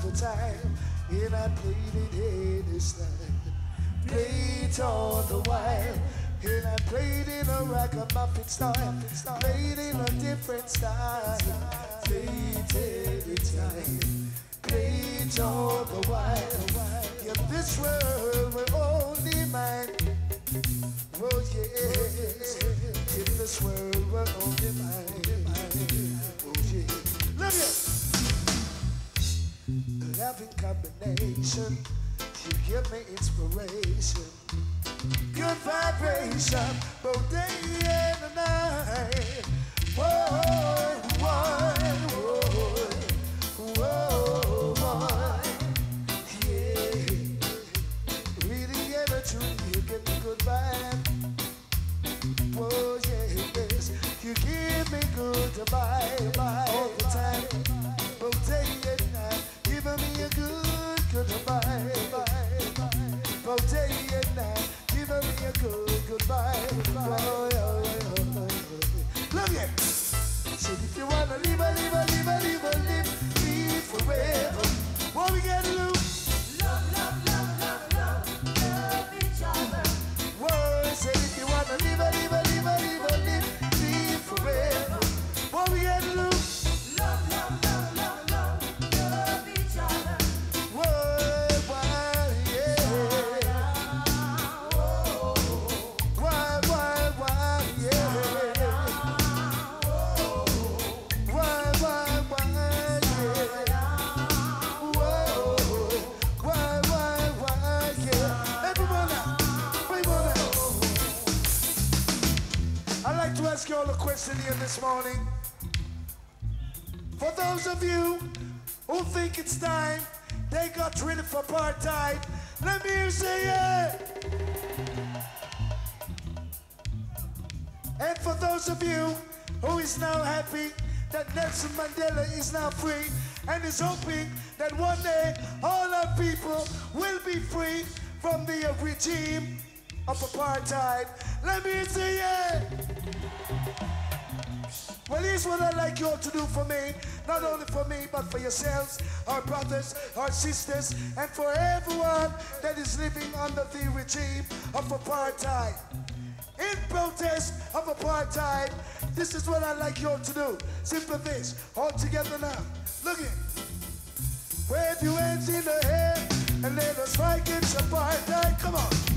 the time, and I played it any style. Played all the while, and I played in a ragamuffin style. Played in a different style. Played any time. Played all the while. In this world we're only mine. Oh yes. In this world we're only mine. Oh yeah. Look here. Loving combination. You give me inspiration. Good vibration. Both day and the night. Whoa, whoa, whoa, whoa, whoa. Yeah. Really and truly, you give me good vibe. Whoa, yeah, yes. You give me good vibe all the time. Both day and night. Giving me a good vibe. Both day and night. Giving me a good vibe. Oh, yeah, yeah, yeah. Look here. So if you wanna live forever, what we gotta do? Love, love, love, love, love, love each other. Whoa, say if you wanna live forever, what we gotta do? Love, love, love, love, love, love each other. Whoa, why, yeah. Why, yeah. Why, yeah. Everyone now, everyone now. I'd like to ask you all a question here this morning. For those of you who think it's time they got ready for apartheid, let me hear you say yeah. And for those of you who is now happy that Nelson Mandela is now free and is hoping that one day all our people will be free from the regime of apartheid, let me say yeah. Well, here's what I'd like you all to do for me. Not only for me, but for yourselves, our brothers, our sisters, and for everyone that is living under the regime of apartheid. In protest of apartheid, this is what I'd like you all to do. Simple this, all together now. Look it. Wave your hands in the air and let us fight against apartheid. Come on.